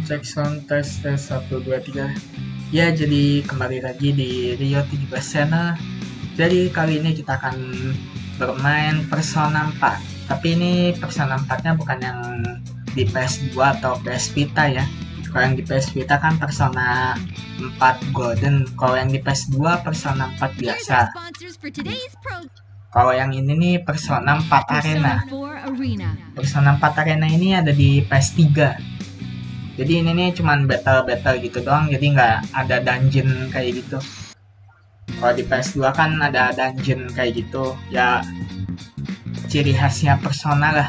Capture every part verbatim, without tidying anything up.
cek sound tes tes satu dua tiga. Ya, jadi kembali lagi di Rio tujuh belas Channel. Jadi kali ini kita akan bermain Persona empat. Tapi ini Persona empat-nya bukan yang di P S dua atau P S Vita ya. Kalau yang di P S Vita kan Persona empat Golden. Kalau yang di P S dua Persona empat biasa. Kalau yang ini nih Persona empat Arena. Persona empat Arena ini ada di P S tiga. Jadi ini nih cuman battle-battle gitu doang, jadi nggak ada dungeon kayak gitu. Kalau di P S dua kan ada dungeon kayak gitu, ya ciri khasnya Persona lah.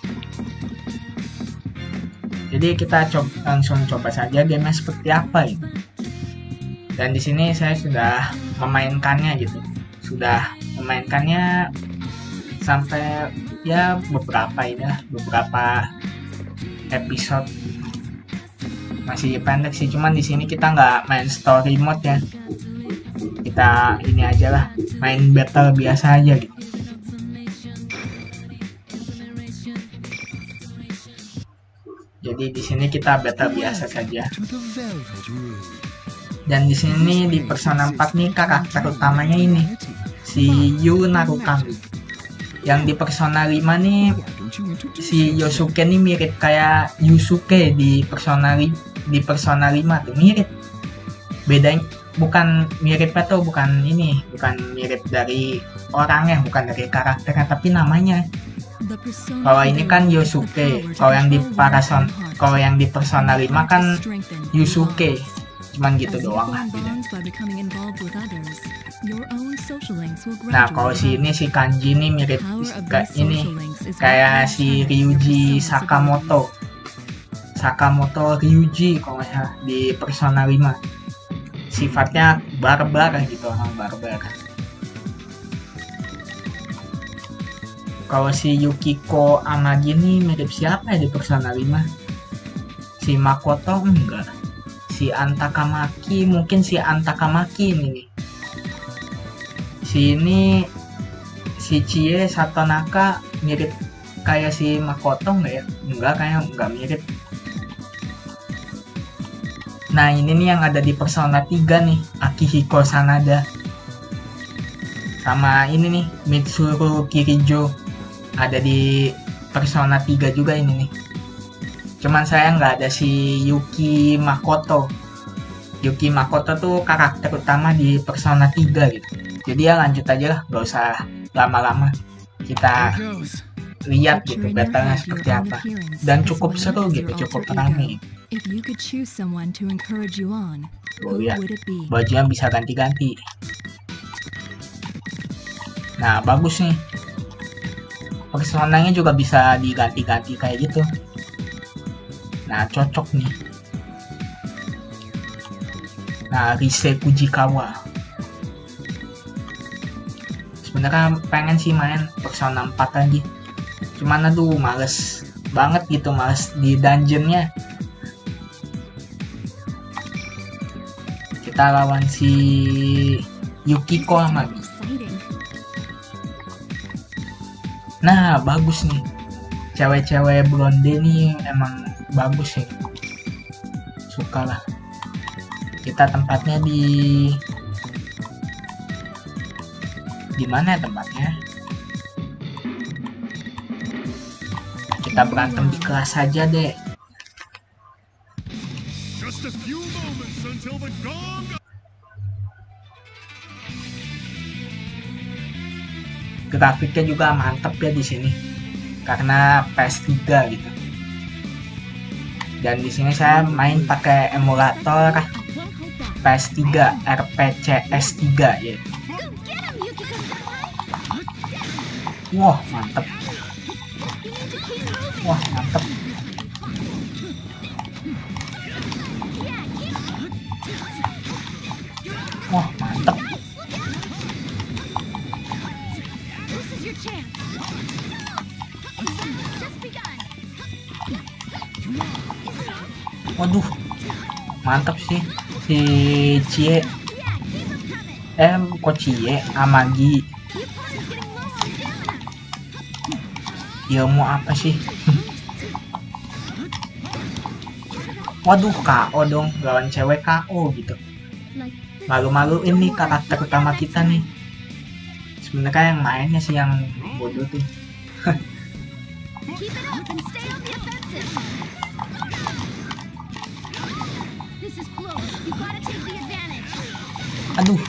Jadi kita coba, langsung coba saja gamenya seperti apa gitu. Dan di sini saya sudah memainkannya gitu, sudah memainkannya sampai ya beberapa ini lah, beberapa episode. Masih pendek sih, cuman di sini kita nggak main story mode ya, kita ini aja lah, main battle biasa aja gitu. Jadi di sini kita battle biasa saja. Dan di sini di Persona empat nih karakter utamanya ini si Yu Narukami. Yang di Persona lima nih si Yosuke nih mirip kayak Yusuke di Persona di Persona lima tuh, mirip. Bedanya bukan miripnya tuh bukan ini, bukan mirip dari orangnya, bukan dari karakternya, tapi namanya. Kalau ini kan Yosuke, kalau yang di Parason, kalau yang di Persona lima kan Yusuke. Cuman gitu doang lah beda. Nah, kalau si ini si Kanji ini mirip kayak ini, kayak si Ryuji Sakamoto. Sakamoto Ryuji kalau nggak salah di Persona lima. Sifatnya barbar gitu, orang barbar. Kalau si Yukiko Amagi ini mirip siapa ya di Persona lima? Si Makoto enggak. Si Antakamaki, mungkin si Antakamaki ini nih. Si ini si Chie Satonaka mirip kayak si Makoto enggak ya? Enggak, kayak enggak mirip. Nah, ini nih yang ada di Persona tiga nih, Akihiko Sanada. Sama ini nih, Mitsuru Kirijo. Ada di Persona tiga juga ini nih. Cuman saya nggak ada si Yuki Makoto. Yuki Makoto tuh karakter utama di Persona tiga gitu. Jadi ya lanjut aja lah, nggak usah lama-lama. Kita lihat gitu battle-nya seperti apa. Dan cukup seru gitu, cukup rame. Oh ya, bajunya bisa ganti-ganti. Nah, bagus nih. Personanya juga bisa diganti-ganti kayak gitu. Nah, cocok nih. Nah, Rise Fujikawa. Sebenarnya pengen sih main Persona empat lagi. Cuman aduh males banget gitu, males di dungeonnya. Kita lawan si Yukiko Amagi. Nah, bagus nih. Cewek-cewek blonde nih emang bagus ya. Suka lah. Kita tempatnya di di mana ya tempatnya? Kita berantem di kelas saja deh. Grafiknya juga mantep ya di sini, karena P S tiga gitu. Dan di sini saya main pakai emulator P S tiga R P C S tiga ya. Wah, mantep. Wah, mantep. Wah, mantep. Waduh, mantap sih si Chie. Eh, kok Chie Amagi. Ilmu apa sih? Waduh, K O dong, lawan cewek K O gitu. Malu-maluin nih karakter utama kita nih. Sebenarnya yang mainnya sih yang bodoh tuh. Aduh.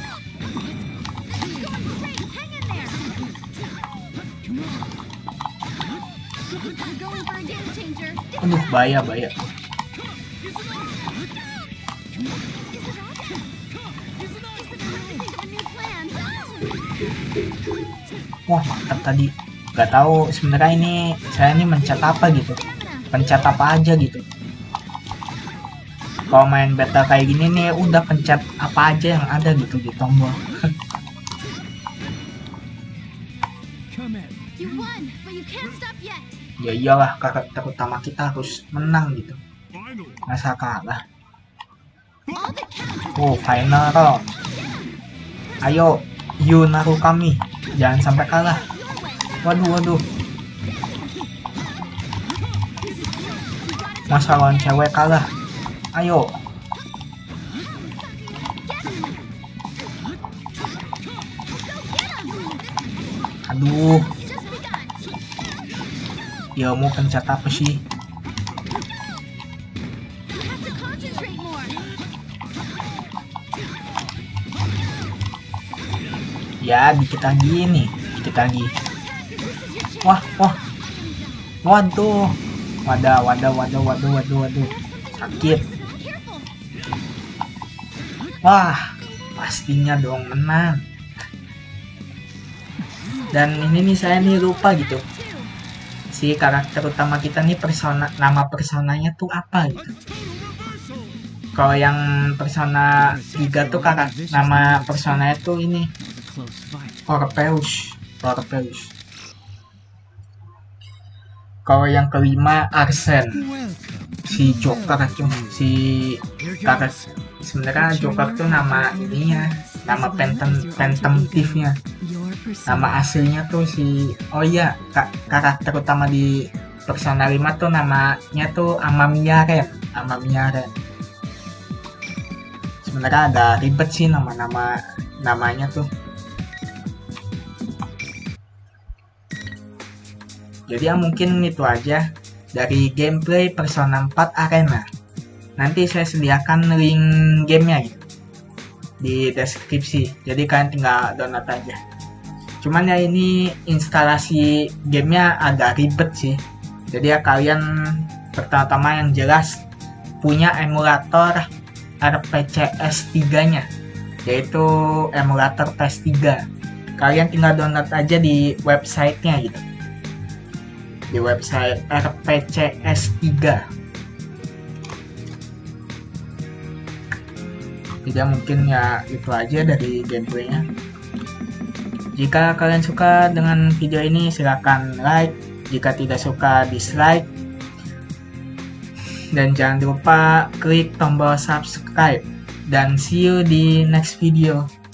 Aduh, bahaya, bahaya. Wah, mantap tadi. Gak tahu sebenarnya ini saya ini mencet apa gitu. Pencet apa aja gitu. Kalau main beta kayak gini nih udah pencet apa aja yang ada gitu di tombol. Ya iyalah, karakter utama kita harus menang gitu. Masa kalah. Oh, final round. Ayo, Yu Narukami, jangan sampai kalah. Waduh, waduh. Masa lawan cewek kalah. Ayo. Aduh. Ya mau pencet apa sih? Ya, dikit lagi nih, dikit lagi. Wah, wah. Waduh. Wadah, wadah, wadah, waduh, waduh, waduh. Sakit. Wah, pastinya dong menang. Dan ini nih saya nih lupa gitu. Si karakter utama kita nih persona, nama personanya tuh apa gitu. Kalau yang persona tiga tuh karakter nama personanya tuh ini Orpheus, Orpheus. Kalau yang kelima Arsene, si Joker tuh, si karakter sebenarnya Joker tuh nama ininya, nama Phantom Phantomtifnya. Nama aslinya tuh si oh iya ka karakter utama di Persona lima tuh namanya tuh Amamiya, Amamiya. Sebenarnya ada ribet sih nama-nama namanya tuh. Jadi ya mungkin itu aja dari gameplay Persona empat Arena. Nanti saya sediakan link gamenya gitu di deskripsi. Jadi kalian tinggal download aja. Cuman ya ini instalasi gamenya agak ribet sih. Jadi ya kalian pertama-tama yang jelas punya emulator R P C S tiga nya, yaitu emulator P S tiga. Kalian tinggal download aja di websitenya gitu, di website R P C S tiga. Tidak mungkin ya itu aja dari gameplaynya. Jika kalian suka dengan video ini silahkan like, jika tidak suka dislike. Dan jangan lupa klik tombol subscribe. Dan see you di next video.